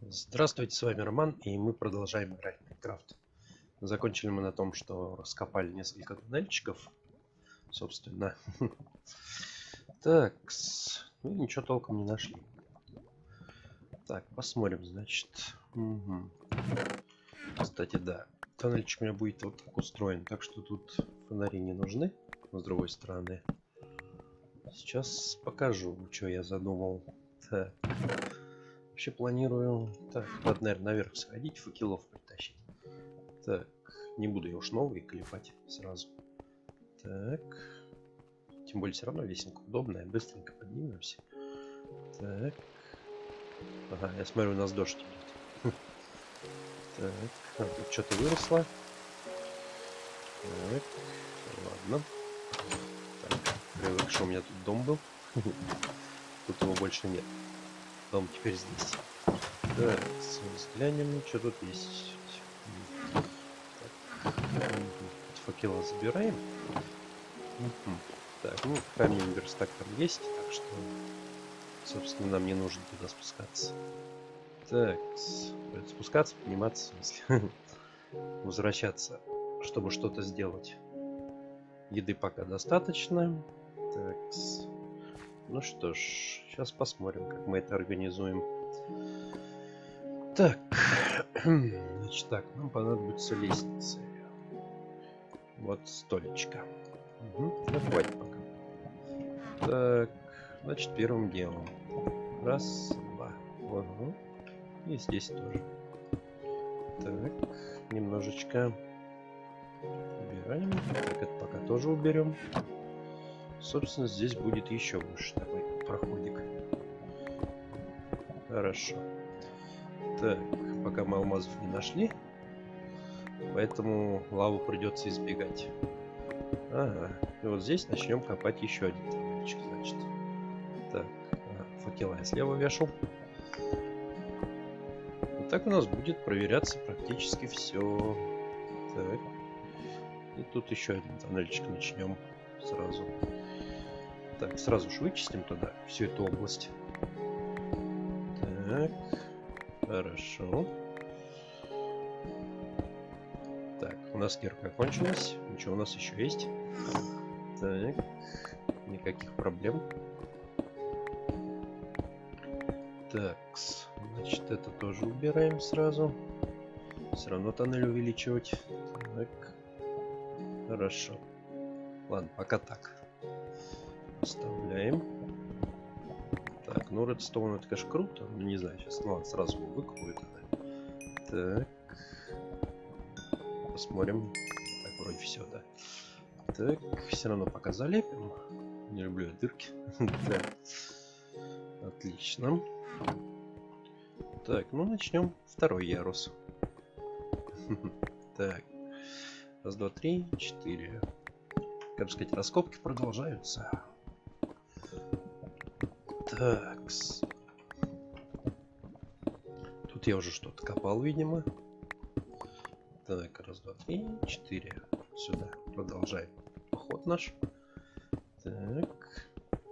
Здравствуйте, с вами Роман, и мы продолжаем играть в Майнкрафт. Закончили мы на том, что раскопали несколько туннельчиков, собственно. Так, ну ничего толком не нашли. Так, посмотрим, значит. Кстати, да, туннельчик у меня будет вот так устроен, так что тут фонари не нужны, с другой стороны. Сейчас покажу, что я задумал. Так. Вообще планирую... Так, надо, наверное, наверх сходить, факелов притащить. Так, не буду я уж новые клепать сразу. Так. Тем более все равно лесенка удобная, быстренько поднимемся. Так. Ага, я смотрю, у нас дождь идет. Так, тут что-то выросло. Так, ладно. Так, привык, что у меня тут дом был. Тут его больше нет. Дом теперь здесь. Так, взглянем, что тут есть. Факела забираем. Так, ну, камень верстак там есть, так что, собственно, нам не нужно туда спускаться. Так, спускаться, подниматься, в смысле, возвращаться, чтобы что-то сделать. Еды пока достаточно. Так, ну что ж, сейчас посмотрим, как мы это организуем. Так, значит так, нам понадобится лестница. Вот столечко. Ну, хватит пока. Так, значит, первым делом. Раз, два. Угу. И здесь тоже. Так, немножечко убираем. Так, это пока тоже уберем. Собственно, здесь будет еще выше такой проходик. Хорошо. Так, пока мы алмазов не нашли, поэтому лаву придется избегать. Ага, и вот здесь начнем копать еще один туннельчик, значит. Так, факела я слева вешал. И так у нас будет проверяться практически все. Так. И тут еще один туннельчик начнем сразу. Так, сразу же вычистим туда всю эту область. Так, хорошо. Так, у нас кирка кончилась. Ничего, у нас еще есть. Так, никаких проблем. Так, значит, это тоже убираем сразу. Все равно тоннель увеличивать. Так, хорошо. Ладно, пока так. Оставляем. Так, ну редстоун это, конечно, круто. Но не знаю, сейчас, ладно, сразу его выкопаю тогда. Так. Посмотрим. Так, вроде все, да. Так, все равно пока залепим. Не люблю я дырки. Так. Отлично. Так, ну начнем второй ярус. Так. Раз, два, три, четыре. Как бы сказать, раскопки продолжаются. Так. Тут я уже что-то копал, видимо. Так, раз, два, три, четыре. Сюда. Продолжаем поход наш. Так.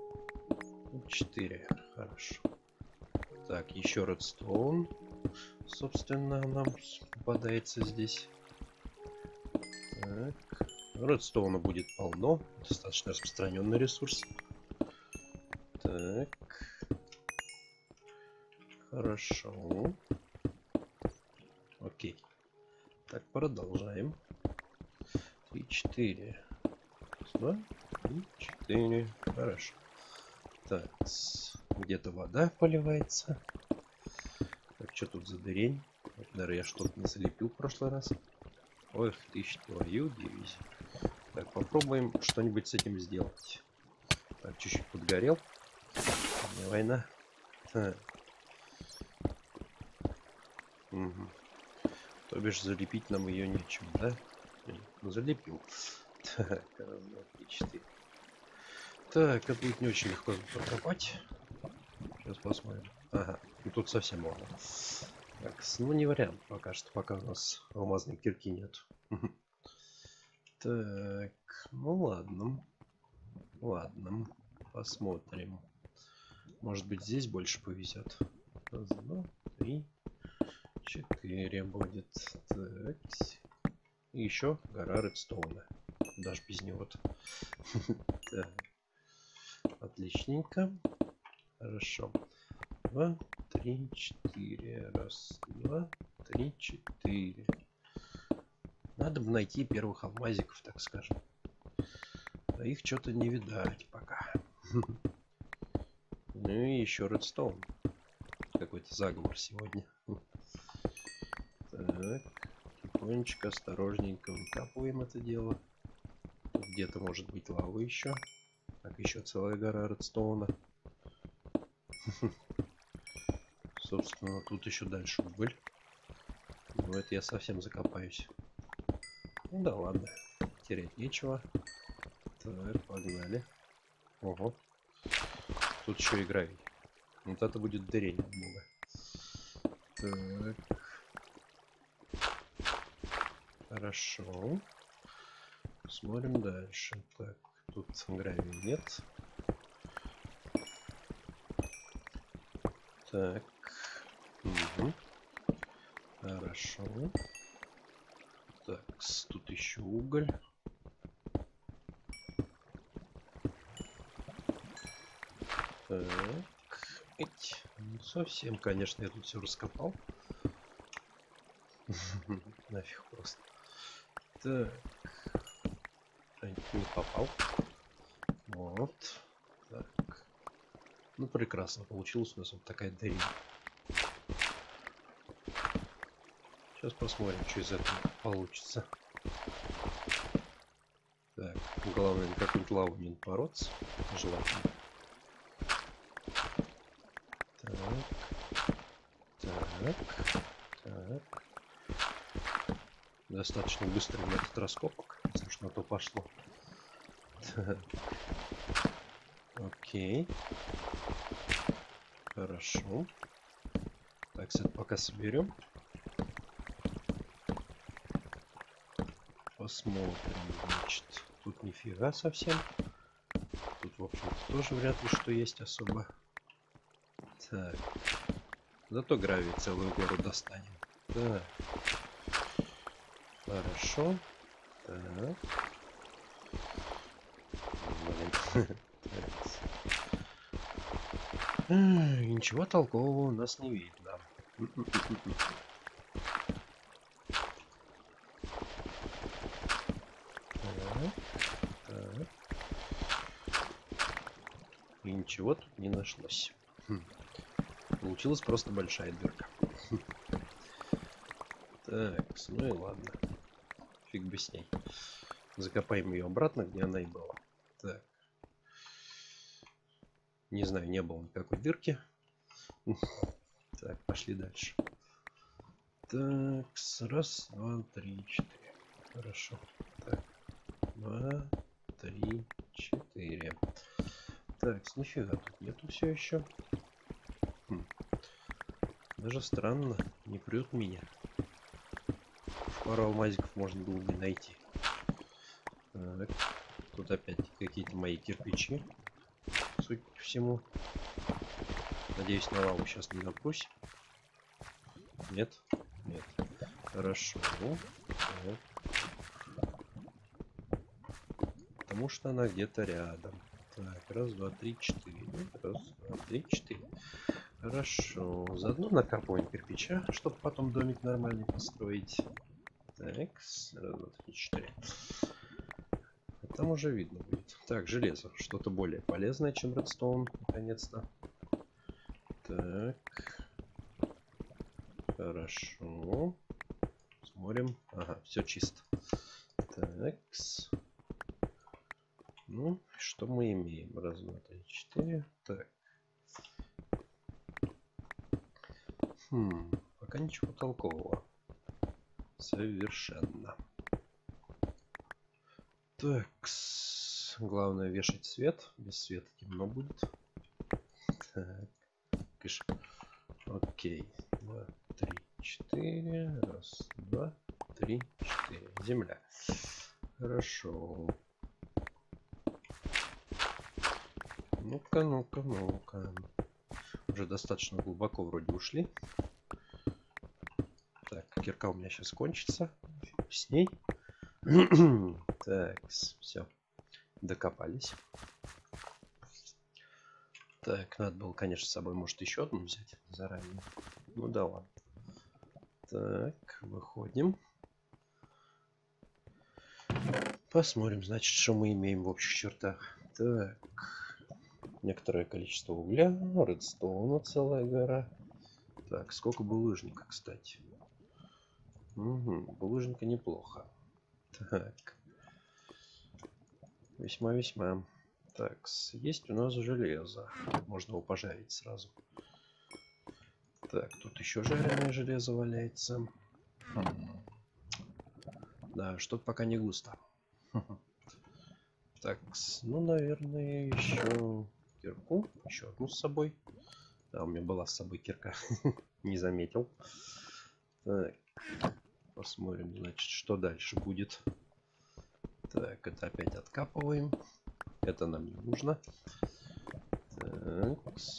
4. Хорошо. Так, еще редстоун. Собственно, нам попадается здесь. Так. Редстоуна будет полно. Достаточно распространенный ресурс. Так. Хорошо. Окей. Так, продолжаем. 3, 4. 2, 3, 4. Хорошо. Так, где-то вода поливается. Так, что тут за дырень? Наверное, я что-то не залепил в прошлый раз. Ой, ты твою дивизию. Так, попробуем что-нибудь с этим сделать. Так, чуть-чуть подгорел. Не война. Так. Угу. То бишь залепить нам ее нечем, да? Ну, залепил. Так, раз, два, три, четыре. Так, это будет не очень легко прокопать. Сейчас посмотрим. Ага, и тут совсем мало. Так, ну не вариант пока что, пока у нас алмазной кирки нет. Так, ну ладно. Ладно, посмотрим. Может быть, здесь больше повезет. Раз, два, три. 4 будет. Так. И еще гора редстоуна. Даже без него-то. Так. Отличненько. Хорошо. 2, 3, 4. Раз, 2, 3, 4. Надо бы найти первых алмазиков, так скажем. А их что-то не видать пока. Ну и еще редстоун. Какой-то заговор сегодня. Так. Тихонечко, осторожненько выкапываем это дело. Тут где-то может быть лава еще. Так, еще целая гора редстоуна. Собственно, тут еще дальше уголь. Но это я совсем закопаюсь. Ну да ладно. Терять нечего. Так, погнали. Ого. Тут еще и гравий. Вот это будет дырень много. Так. Хорошо. Смотрим дальше. Так, тут гравия нет. Так. Угу. Хорошо. Так, тут еще уголь. Так. Ну, совсем, конечно, я тут все раскопал. Нафиг просто. Так. Не попал. Вот. Так. Ну, прекрасно получилось у нас вот такая дырь. Сейчас посмотрим, что из этого получится. Так, главное, на какую-нибудь лаву не напороться. Желательно. Так. Так. Достаточно быстрый метод раскопок, если уж на то пошло. Так. Окей. Хорошо. Так, это пока соберем. Посмотрим, значит. Тут нифига совсем. Тут, в общем-то, тоже вряд ли что есть особо. Так. Зато гравий целую гору достанем. Так. Хорошо. Так. Блин. Ничего толкового у нас не видно. Так. И ничего тут не нашлось. Получилась просто большая дырка. Так, ну и ладно. Фиг бы с ней. Закопаем ее обратно, где она и была. Так. Не знаю, не было никакой дырки. Так, пошли дальше. Так, раз, два, три, четыре. Хорошо. Так, 2, 3, 4. Так, нифига тут нету все еще. Даже странно, не прет меня. Пару алмазиков можно было бы найти. Так, тут опять какие-то мои кирпичи, судя по всему. Надеюсь, на лаву сейчас не напрусь. Нет? Нет. Хорошо. Так. Потому что она где-то рядом. Так, раз, два, три, четыре. Раз, два, три, четыре. Хорошо. Заодно накапываем кирпича, чтобы потом домик нормальный построить. Так, раз, два, три, четыре. А там уже видно будет. Так, железо. Что-то более полезное, чем редстоун, наконец-то. Так. Хорошо. Смотрим. Ага, все чисто. Так. Ну, что мы имеем? Раз, два, три, четыре. Так. Пока ничего толкового. Совершенно. Так. Главное вешать свет. Без света темно будет. Так. Кыш. Окей. 2, 3, 4. Раз, два, три, 4. Земля. Хорошо. Ну-ка, ну-ка, ну-ка. Уже достаточно глубоко вроде ушли. кирка у меня сейчас кончится. С ней. Так, все. Докопались. Так, надо было, конечно, с собой, может, еще одну взять заранее. Ну да ладно. Так, выходим. Посмотрим, значит, что мы имеем в общих чертах. Так. Некоторое количество угля. Редстоуна целая гора. Так, сколько булыжника, кстати. Угу, булыжника неплохо. Так. Весьма-весьма. Так, есть у нас железо. Можно его пожарить сразу. Так, тут еще жареное железо валяется. Да, что-то пока не густо. Так, ну, наверное, еще кирку. Еще одну с собой. Да, у меня была с собой кирка. Не заметил. Так, посмотрим, значит, что дальше будет. Так, это опять откапываем. Это нам не нужно. Так.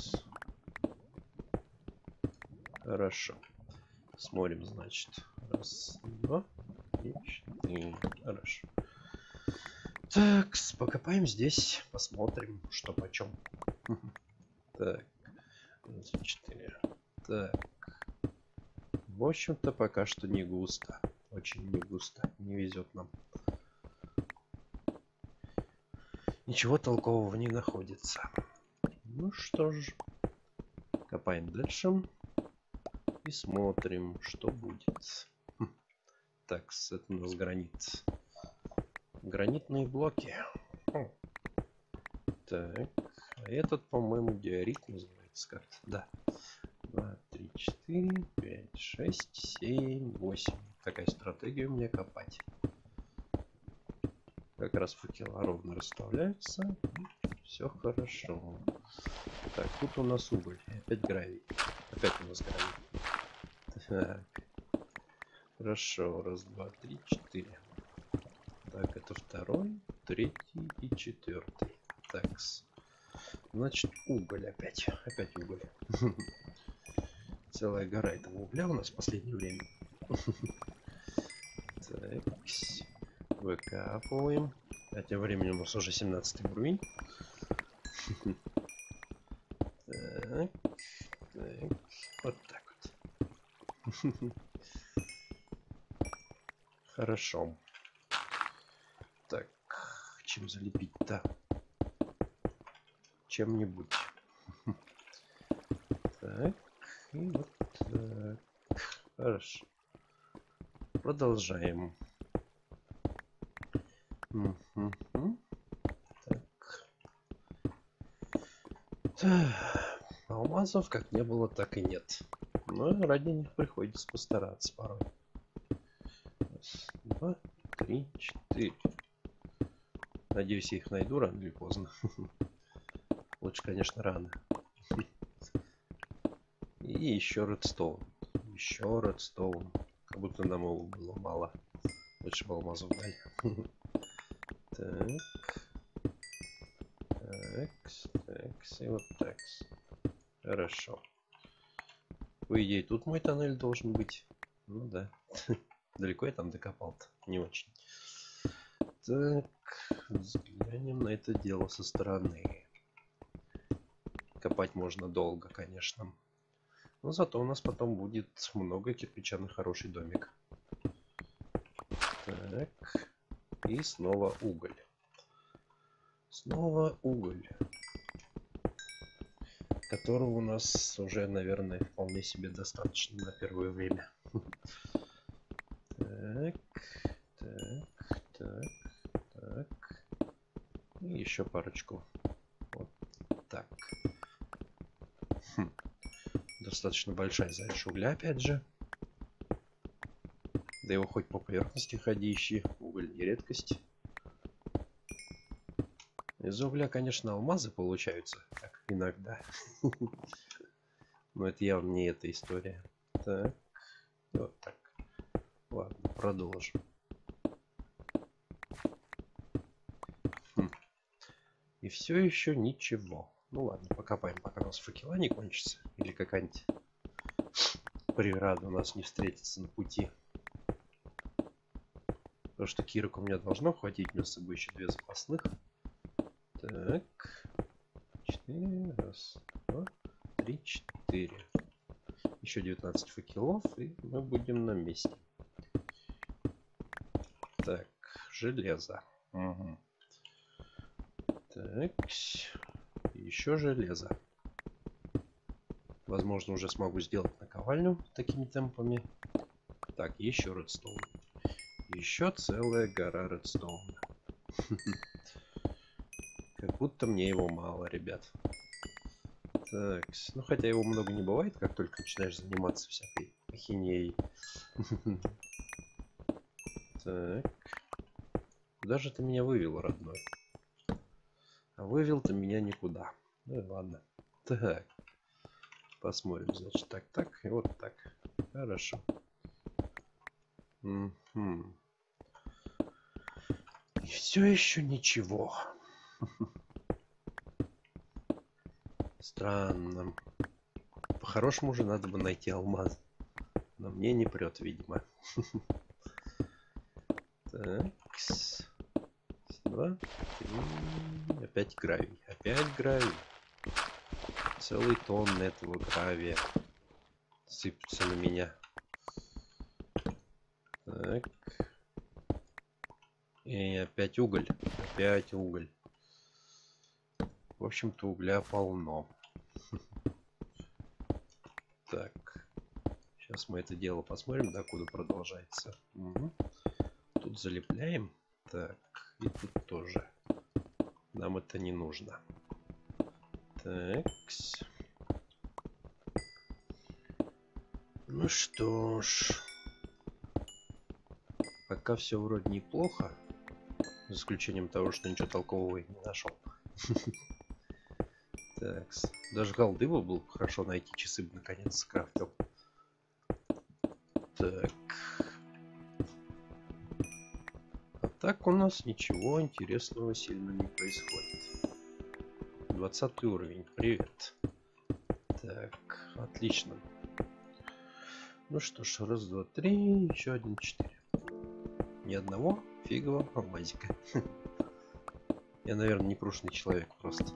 Хорошо. Смотрим, значит. Раз, два, три, четыре. Хорошо. Так, покопаем здесь. Посмотрим, что почем. Так. 4. Так. В общем-то, пока что не густо. Очень не густо. Не везет нам. Ничего толкового не находится. Ну что ж. Копаем дальше. И смотрим, что будет. Так, это у нас гранит. Гранитные блоки. Так. А этот, по-моему, диорит называется как-то. Да. 2, 3, 4, 5, 6, 7, 8. Такая стратегия у меня копать. Как раз факела ровно расставляются. Все хорошо. Так, тут у нас уголь. Опять гравий. Опять у нас гравий. Так. Хорошо. Раз, два, три, четыре. Так, это второй, третий и четвертый. Так. Значит, уголь опять. Опять уголь. Целая гора этого угля у нас в последнее время. Так. Выкапываем. А тем временем у нас уже 17 уровень. Так. Так. Вот так вот. Хорошо. Так. Чем залепить-то? Чем-нибудь. Так. И вот так. Хорошо. Продолжаем. Так. Алмазов как не было, так и нет. Но ради них приходится постараться порой. Раз, два, три, четыре. Надеюсь, я их найду рано или поздно. Лучше, конечно, рано. И еще редстоун. Еще редстоун. Как будто нам его было мало. Лучше бы алмазов дали. Так. Так. Так. И вот так. Хорошо. По идее, тут мой тоннель должен быть. Ну да. Далеко я там докопал-то? Не очень. Так. Взглянем на это дело со стороны. Копать можно долго, конечно. Но зато у нас потом будет много кирпича на хороший домик. Так. И снова уголь. Снова уголь. Которого у нас уже, наверное, вполне себе достаточно на первое время. Так. Так. Так. Так. И еще парочку. Вот так. Достаточно большая залежь угля, опять же. Да его хоть по поверхности ходи ищи. Уголь не редкость. Из угля, конечно, алмазы получаются, как иногда. Но это явно не эта история. Так. Вот так. Ладно, продолжим. И все еще ничего. Ну ладно, покопаем, пока у нас факела не кончится. Или какая-нибудь преграда у нас не встретится на пути. Потому что кирок у меня должно хватить, у меня с собой еще 2 запасных. Так. 4. Раз, 2, 3, 4. Еще 19 факелов, и мы будем на месте. Так, железо. Угу. Так, еще железо. Возможно, уже смогу сделать наковальню такими темпами. Так, еще редстоун. Еще целая гора редстоуна. Как будто мне его мало, ребят. Так, ну хотя его много не бывает, как только начинаешь заниматься всякой ахинеей. Так. Куда же ты меня вывел, родной? А вывел ты меня никуда. Ну и ладно. Так. Посмотрим, значит, так и вот так. Хорошо. Угу. И все еще ничего. Странно. По-хорошему же надо бы найти алмаз. Но мне не прет, видимо. Так. 2, 3. Опять гравий. Опять гравий. Целый тонн этого гравия сыпется на меня. Так. И опять уголь. Опять уголь. В общем-то, угля полно. Так. Сейчас мы это дело посмотрим, докуда продолжается. Угу. Тут залепляем. Так. И тут тоже. Нам это не нужно. Так. Ну что ж. Пока все вроде неплохо. За исключением того, что ничего толкового не нашел. Так. Даже голды бы было хорошо найти. Часы бы наконец скрафтил. Так. А так у нас ничего интересного сильно не происходит. 20 уровень. Привет. Так. Отлично. Ну что ж, раз, два, три, еще 1, 4. Ни одного фигового алмазика. Я, наверное, непрошенный человек просто.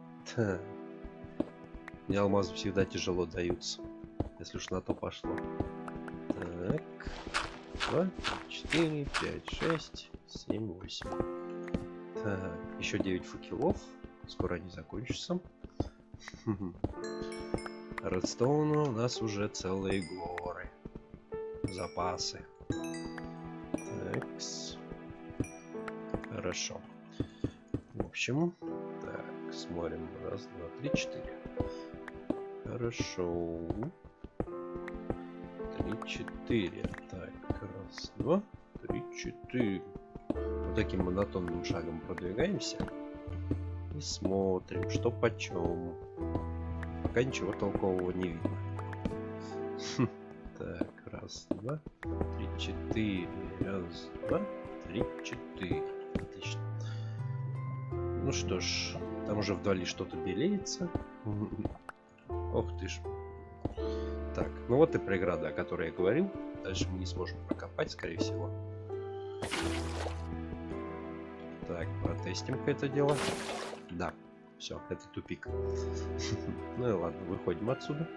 Мне алмазы всегда тяжело даются, если уж на то пошло. Так. 2, 4, 5, 6, 7, 8. Так, еще 9 факелов. Скоро они закончатся. Редстоуна у нас уже целые горы. Запасы. Такс. Хорошо. В общем, так, смотрим. Раз, два, три, 4. Хорошо. 3, 4. Так, раз, два, 3, 4. Вот таким монотонным шагом продвигаемся. И смотрим, что почем. Пока ничего толкового не видно. Так, раз, два, 3, 4. Раз, два, 3, 4. Отлично. Ну что ж, там уже вдали что-то белеется. Ох ты ж. Так, ну вот и преграда, о которой я говорил. Дальше мы не сможем прокопать, скорее всего. Так, протестим-ка это дело. Да, все, это тупик. Ну и ладно, выходим отсюда.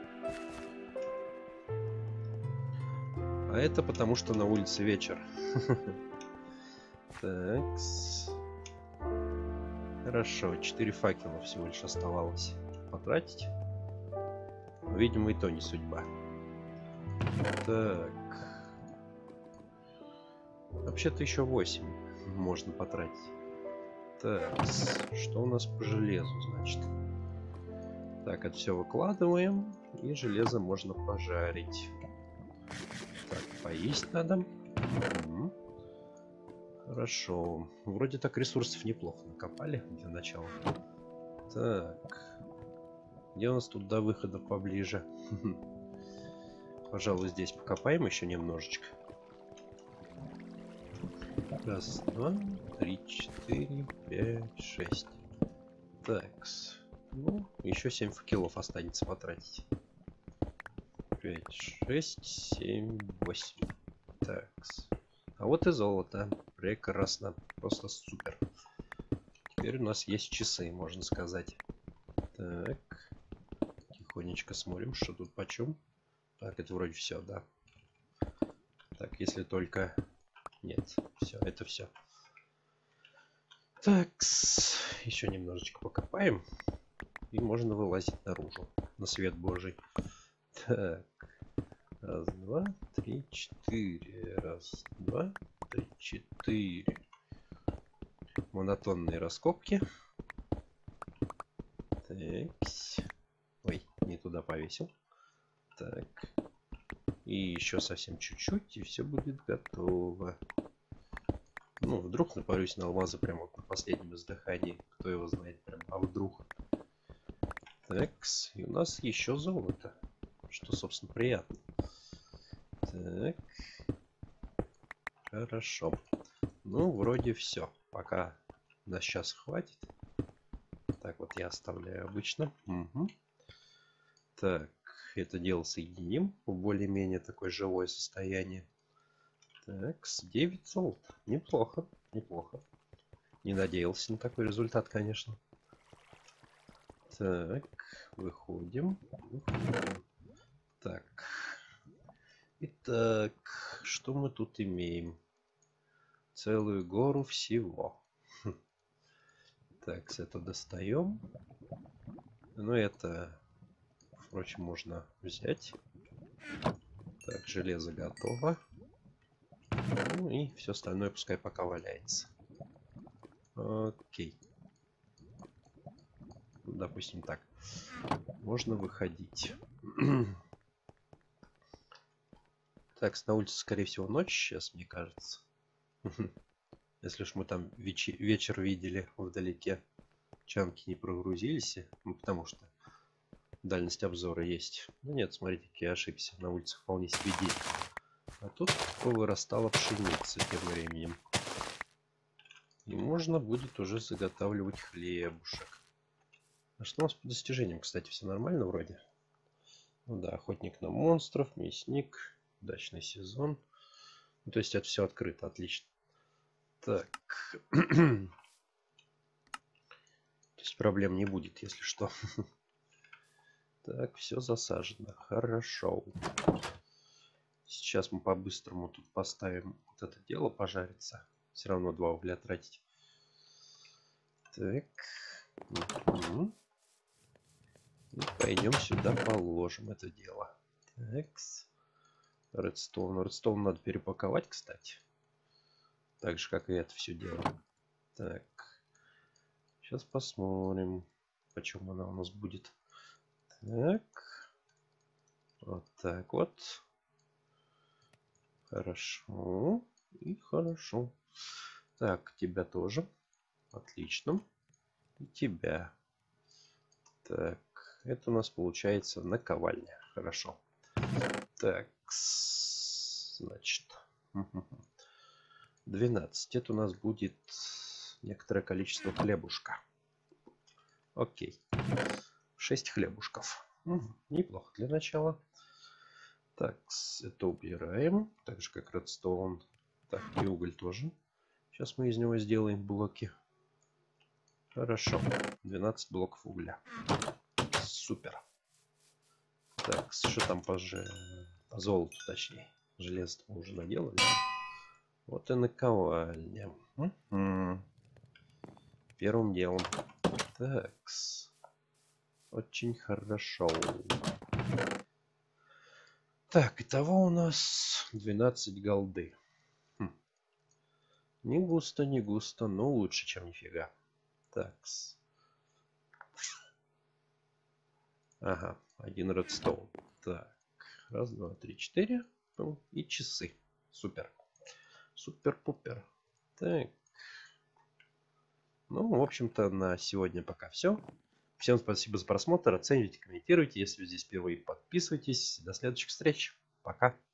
А это потому, что на улице вечер. Так. Хорошо, 4 факела всего лишь оставалось потратить. Видимо, и то не судьба. Так. Вообще-то еще 8 можно потратить. Так, что у нас по железу, значит? Так, это все выкладываем. И железо можно пожарить. Так, поесть надо. Угу. Хорошо. Вроде так ресурсов неплохо накопали для начала. Так. Где у нас тут до выхода поближе? Пожалуй, здесь покопаем еще немножечко. Раз, два, 3, 4, 5, 6. Так. Ну, еще 7 факелов останется потратить. 5, 6, 7, 8. Так. А вот и золото. Прекрасно. Просто супер. Теперь у нас есть часы, можно сказать. Так. Тихонечко смотрим, что тут почем. Так, это вроде все, да. Так, если только... Нет, все, это все. Так, еще немножечко покопаем. И можно вылазить наружу. На свет божий. Так. Раз, два, три, четыре. Раз, два, три, четыре. Монотонные раскопки. Так. Ой, не туда повесил. Так. И еще совсем чуть-чуть, и все будет готово. Ну, вдруг напарюсь на алмазы прямо вот на последнем издыхании. Кто его знает прям, а вдруг. Так, и у нас еще золото. Что, собственно, приятно. Так. Хорошо. Ну, вроде все. Пока на сейчас хватит. Так, вот я оставляю обычно. Угу. Так, это дело соединим в более-менее такое живое состояние. Так, 9 золота. Неплохо, неплохо. Не надеялся на такой результат, конечно. Так, выходим. Так. Итак, что мы тут имеем? Целую гору всего. Так, это достаем. Ну, это, впрочем, можно взять. Так, железо готово. Ну и все остальное пускай пока валяется. Окей. Допустим так. Можно выходить. Так, на улице, скорее всего, ночь сейчас, мне кажется. Если уж мы там вечер видели вдалеке. Чанки не прогрузились. Ну, потому что дальность обзора есть. Ну нет, смотрите, я ошибся. На улице вполне себе день. А тут повырастала пшеница тем временем. И можно будет уже заготавливать хлебушек. А что у нас по достижениям, кстати, все нормально вроде? Ну да, охотник на монстров, мясник, удачный сезон. Ну, то есть это все открыто, отлично. Так. То есть проблем не будет, если что. Так, все засажено. Хорошо. Сейчас мы по-быстрому тут поставим вот это дело пожариться. Все равно 2 угля тратить. Так. Угу. И пойдем сюда положим это дело. Так. Редстоун. Редстоун надо перепаковать, кстати. Так же, как и это все дело. Так. Сейчас посмотрим, почем она у нас будет. Так. Вот так вот. Хорошо. И хорошо. Так, тебя тоже. Отлично. И тебя. Так, это у нас получается наковальня. Хорошо. Так, значит. 12. Это у нас будет некоторое количество хлебушка. Окей. 6 хлебушков. Неплохо для начала. Так, это убираем. Так же, как редстоун. Так, и уголь тоже. Сейчас мы из него сделаем блоки. Хорошо. 12 блоков угля. Супер. Так, что там по золоту, точнее. Железо мы уже наделали. Вот и наковальня. Первым делом. Так. Очень хорошо. Так, итого у нас 12 голды. Не густо, не густо, но лучше, чем нифига. Так. Ага, 1 редстоун. Так, раз, два, три, 4. И часы. Супер. Супер-пупер. Так. Ну, в общем-то, на сегодня пока все. Всем спасибо за просмотр. Оценивайте, комментируйте. Если вы здесь впервые, подписывайтесь. До следующих встреч. Пока.